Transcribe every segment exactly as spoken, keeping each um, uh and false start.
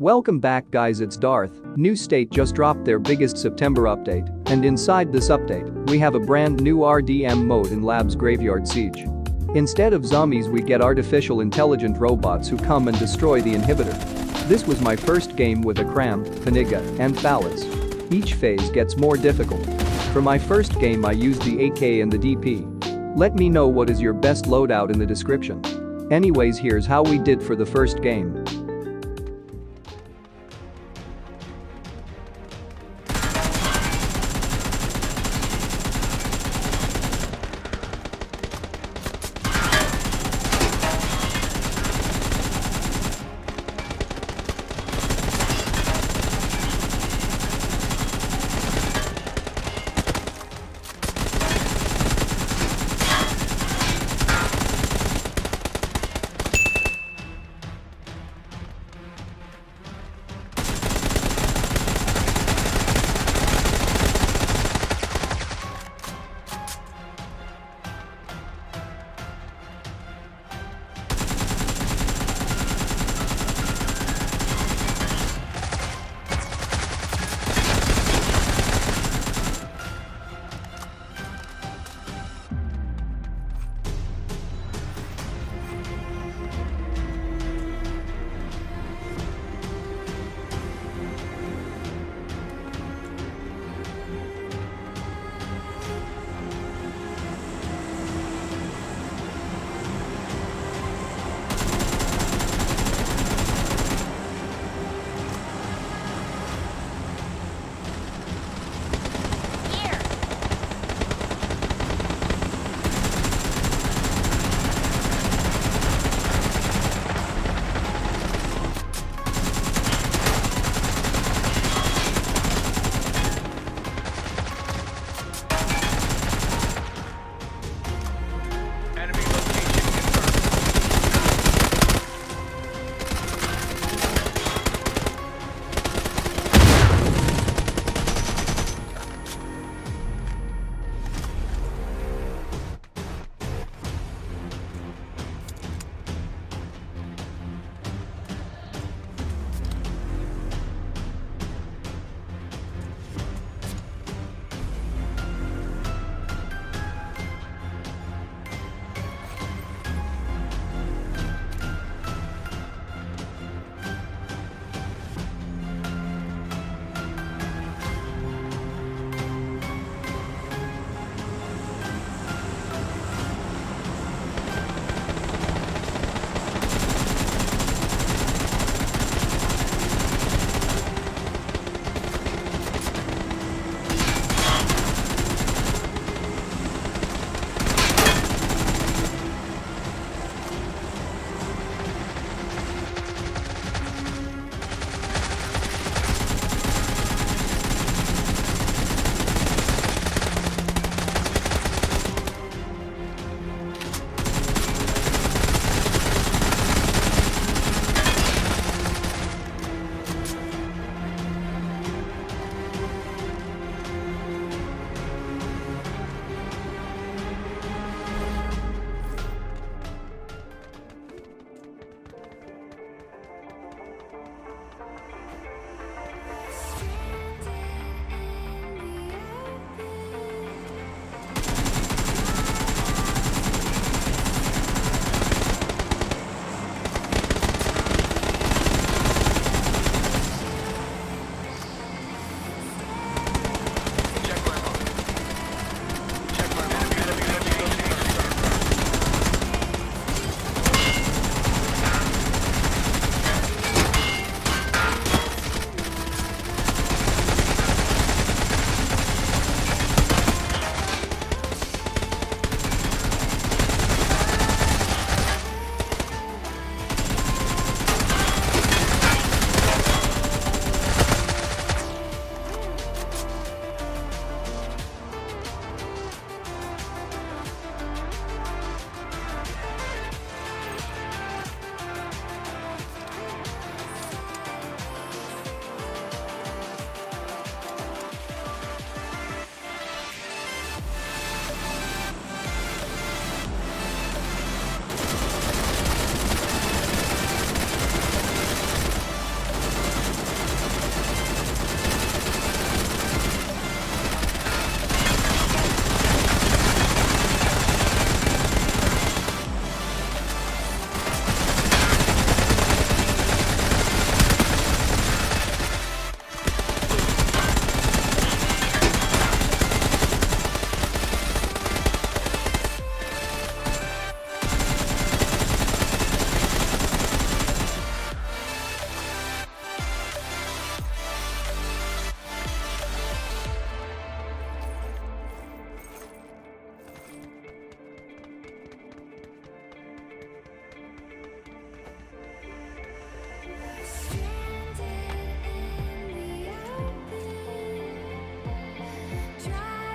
Welcome back guys, it's Darth. New State just dropped their biggest September update, and inside this update, we have a brand new R D M mode in Lab's Graveyard Siege. Instead of zombies we get artificial intelligent robots who come and destroy the inhibitor. This was my first game with Akram, Paniga, and Thalas. Each phase gets more difficult. For my first game I used the A K and the D P. Let me know what is your best loadout in the description. Anyways, here's how we did for the first game.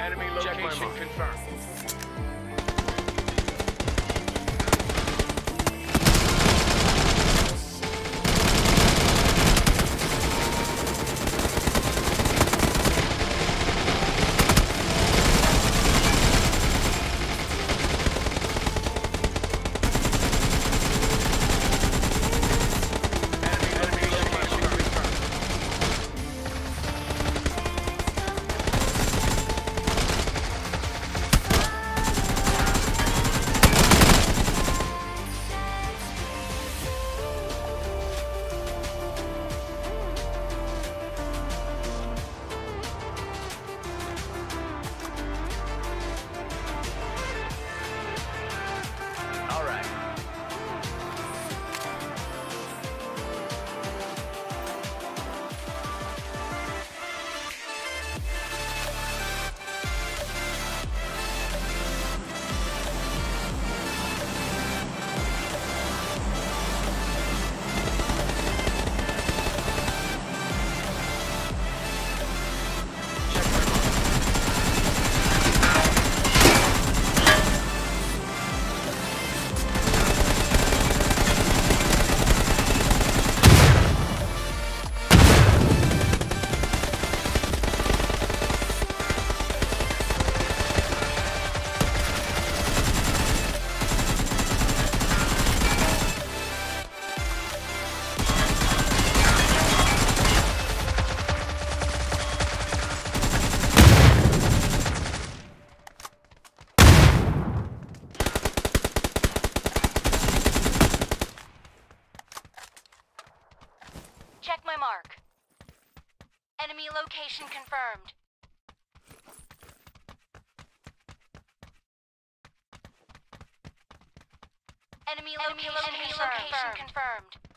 Enemy location confirmed. Check my mark. Enemy location confirmed. Enemy, Enemy location, location confirmed. confirmed.